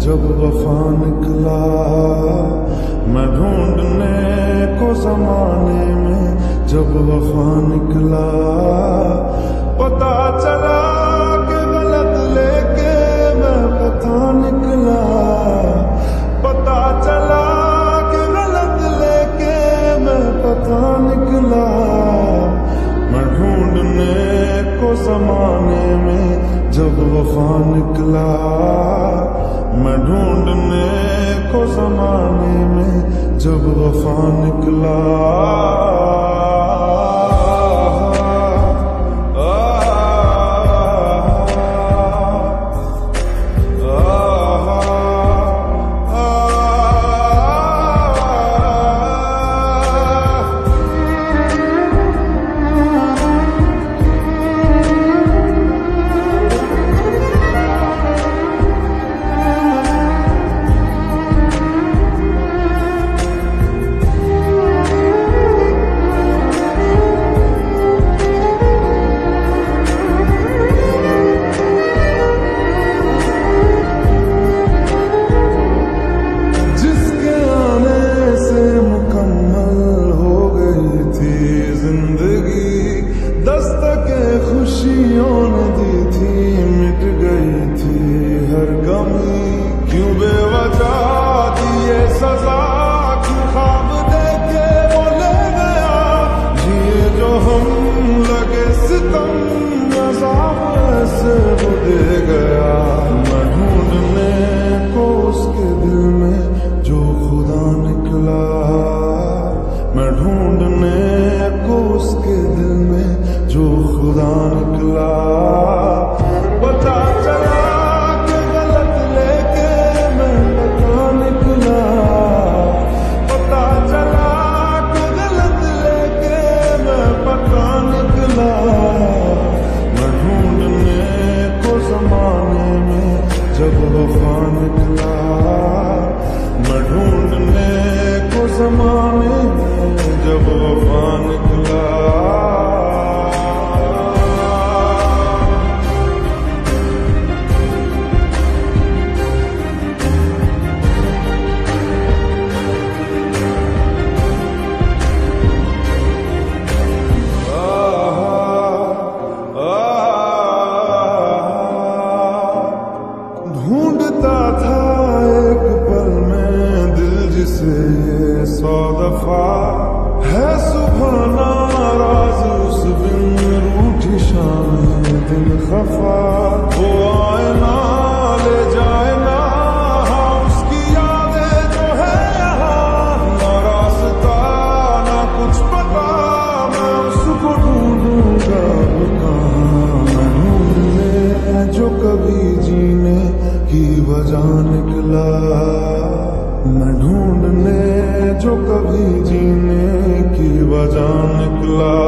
जब वफा निकला। मैं ढूंढने को ज़माने में जब वफा निकला। पता चला कि गलत लेके मैं पता निकला। पता चला कि गलत लेके मैं पता निकला। मैं ढूंढने को ज़माने में जब वफा निकला। मैं ढूंढने को ज़माने में जब वफा निकला। खुशियों ने दी थी, मिट गई थी हर गमी। क्यों बेवजह दिए सजा, क्यों ख्वाब देके वो ले गया। जिए जो हम लगे सितम, अज़ाब ऐसे वो दे गया। मैं ढूंढने को उसके दिल में जो खुदा निकला। मैं ढूंढने को उसके दिल में जो खुदा निकला। पता चला कि गलत लेके मैं पता निकला। पता चला कि गलत लेके मैं पता निकला। मैं ढूंढने को ज़माने में जब वफा निकला। मैं ढूंढने को ज़माने में जब वफा निकला। ढूंढता था एक पल में दिल जिसे ये 100 दफा। है सुबह नाराज उस बिन रूठी शाम दिन खफा। वो आए ना ले जाए ना उसकी यादें जो है यहाँ। ना रास्ता ना कुछ पता, मैं उसको ढूंढूंगा कहाँ। मैं ढूंढने जो कभी जीने की वजह निकला। मैं ढूंढने जो कभी जीने की वजह निकला।